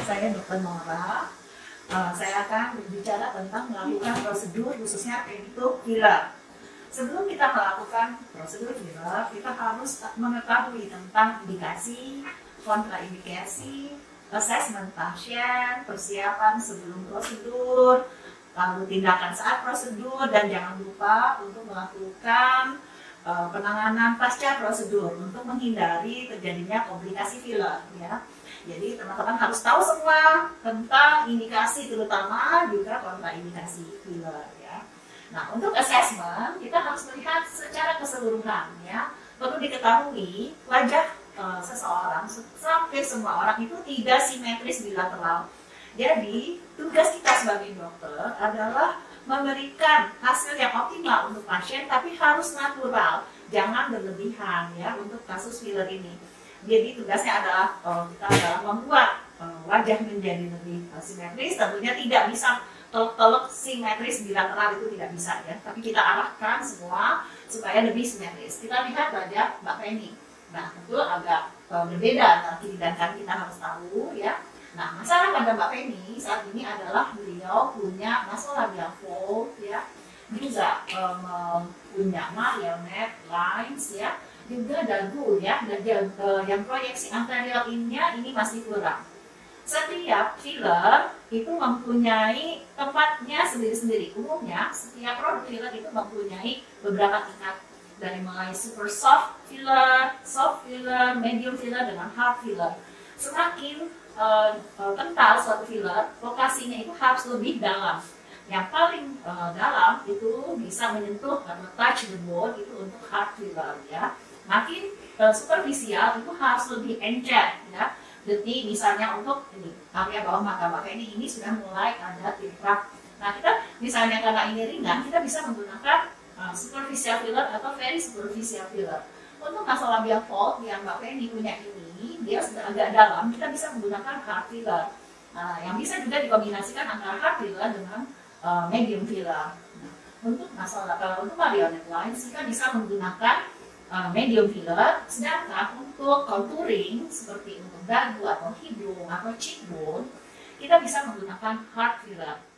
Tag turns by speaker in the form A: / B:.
A: Saya Dr. Nora. Saya akan berbicara tentang melakukan prosedur khususnya untuk filler. Sebelum kita melakukan prosedur filler, kita harus mengetahui tentang indikasi, kontraindikasi, asesmen pasien, persiapan sebelum prosedur, lalu tindakan saat prosedur, dan jangan lupa untuk melakukan penanganan pasca prosedur untuk menghindari terjadinya komplikasi filler, ya. Jadi teman-teman harus tahu semua tentang indikasi, terutama juga kontraindikasi filler, ya. Nah, untuk assessment kita harus melihat secara keseluruhan, ya. Perlu diketahui wajah seseorang, sampai semua orang itu tidak simetris bilateral. Jadi tugas kita sebagai dokter adalah memberikan hasil yang optimal untuk pasien, tapi harus natural, jangan berlebihan, ya, untuk kasus filler ini. Jadi tugasnya adalah kita adalah membuat wajah menjadi lebih simetris. Tentunya tidak bisa teluk-teluk simetris bilateral, itu tidak bisa, ya. Tapi kita arahkan semua supaya lebih simetris. Kita lihat wajah Mbak Penny. Nah, tentu agak berbeda antara kiri dan kanan, kita harus tahu, ya. Nah, masalah pada Mbak Penny saat ini adalah beliau punya nasolabial fold, ya, juga punya marionette lines, ya, juga dagu, ya, dan yang proyeksi anterior ini masih kurang. Setiap filler itu mempunyai tempatnya sendiri-sendiri. Umumnya setiap produk filler itu mempunyai beberapa tingkat, dari mulai super soft filler, medium filler, dengan hard filler. Semakin kental suatu filler, lokasinya itu harus lebih dalam. Yang paling dalam itu bisa menyentuh atau touch the bone, itu untuk hard filler, ya. Makin superficial itu harus lebih encer, ya. Jadi misalnya untuk ini area bawah mata Mbak Penny ini sudah mulai ada tirap. Nah, kita misalnya karena ini ringan, kita bisa menggunakan superficial filler atau very superficial filler. Untuk nasolabial fold yang Mbak Penny punya ini, dia sudah agak dalam, kita bisa menggunakan hard filler. Nah, yang bisa juga dikombinasikan antara hard filler dengan medium filler. Nah, untuk untuk marionette lines kita bisa menggunakan medium filler, sedangkan untuk contouring seperti untuk dagu atau hidung atau cheekbone kita bisa menggunakan hard filler.